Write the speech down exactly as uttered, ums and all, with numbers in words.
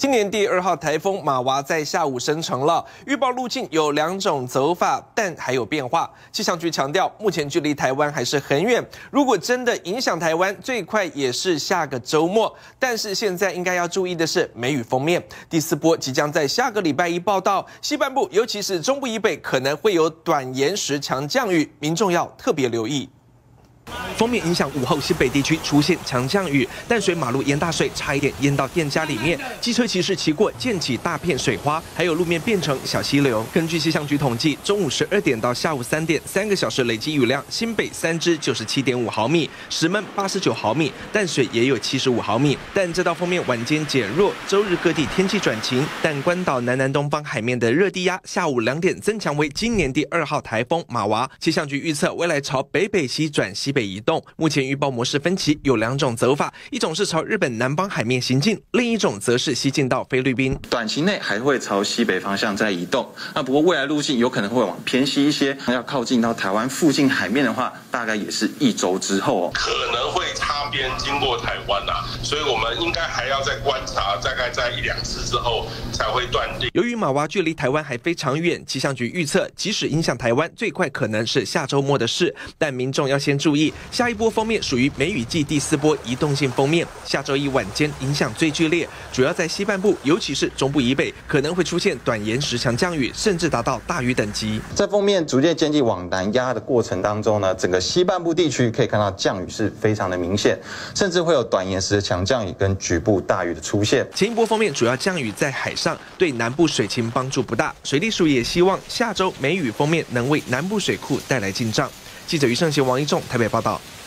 今年第二号台风马娃在下午生成了，预报路径有两种走法，但还有变化。气象局强调，目前距离台湾还是很远，如果真的影响台湾，最快也是下个周末。但是现在应该要注意的是梅雨锋面，第四波即将在下个礼拜一报到，西半部尤其是中部以北可能会有短延时强降雨，民众要特别留意。 锋面影响午后西北地区出现强降雨，淡水马路淹大水，差一点淹到店家里面。机车骑士骑过，溅起大片水花，还有路面变成小溪流。根据气象局统计，中午十二点到下午三点，三个小时累积雨量，新北三支九十七点五毫米，石门八十九毫米，淡水也有七十五毫米。但这道锋面晚间减弱，周日各地天气转晴，但关岛南南东方海面的热低压下午两点增强为今年第二号台风马娃。气象局预测，未来朝北北西转西北移动。 目前预报模式分歧，有两种走法，一种是朝日本南方海面行进，另一种则是西进到菲律宾。 短期内还会朝西北方向在移动，那不过未来路径有可能会往偏西一些，要靠近到台湾附近海面的话，大概也是一周之后哦， 可能会擦边经过台湾啊，所以我们应该还要再观察，大概在一两次之后才会断定。 由于马娃距离台湾还非常远，气象局预测，即使影响台湾，最快可能是下周末的事，但民众要先注意。 下一波锋面属于梅雨季第四波移动性锋面，下周一晚间影响最剧烈，主要在西半部，尤其是中部以北，可能会出现短延时强降雨，甚至达到大雨等级。 在锋面逐渐渐进往南压的过程当中呢，整个西半部地区可以看到降雨是非常的明显，甚至会有短延时的强降雨跟局部大雨的出现。 前一波锋面主要降雨在海上，对南部水情帮助不大。水利署也希望下周梅雨锋面能为南部水库带来进账。记者于胜贤、王一仲台北报道。